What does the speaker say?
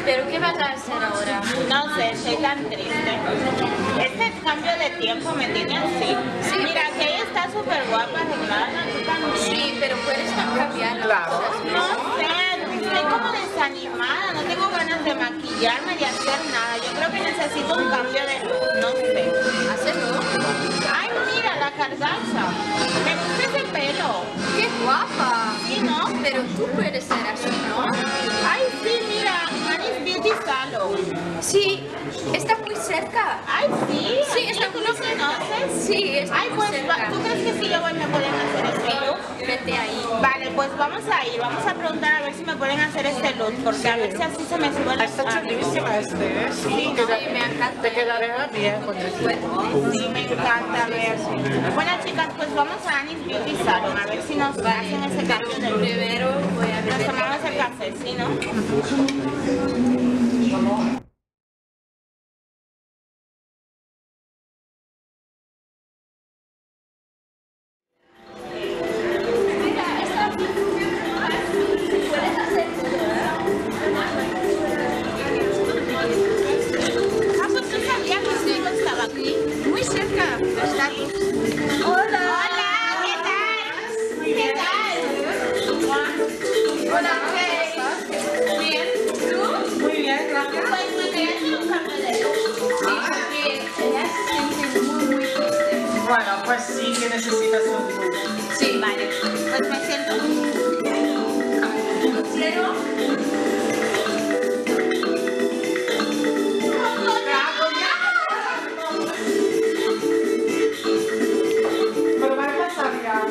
¿Pero qué vas a hacer ahora? No sé, estoy tan triste. Este cambio de tiempo me tiene así. Sí. Mira, que ella está súper guapa, arreglada, tú también. Sí, pero puedes cambiar las Claro. cosas. No sé, estoy como desanimada, no tengo ganas de maquillarme, de hacer nada. Yo creo que necesito un cambio de look, no sé. ¿Hacerlo? Ay, mira, la cardaza. Me gusta ese pelo. ¡Qué guapa! Sí, ¿no? Pero tú puedes ser así, ¿no? Ay, sí, mira, Annie's Beauty Salon. Sí, está muy cerca. Ay, sí. Sí, ¿Tú está lo muy cerca. conoces? Sí, está Ay, muy pues, cerca. ¿tú crees que si yo voy me pueden hacer este look? Vete ahí. Vale, pues vamos a ir, vamos a preguntar a ver si me pueden hacer este look, porque a ver si así se me sube la Está chulísima este, ¿eh? Sí, me encanta. Te quedará bien con el cuerpo. Sí, me encanta ver. Bueno, chicas, pues vamos a Annie's Beauty Salon, a ver si nos hacen ese cambio de look. Primero voy a Nos beber. tomamos el café, ¿sí, no? Ah, pues tú sabías que sí, yo estaba aquí. Muy cerca. Starbucks. Hola, ¿qué tal? ¿Qué tal? Hola, ¿qué? Bien. ¿Tú? Muy bien, gracias. Pues me quería hacer un cambio de look. Sí, porque ella se siente muy, muy triste. Bueno, pues sí que necesitas un look. Sí, vale. Pues me siento. Quiero. Pero va a pasar ya.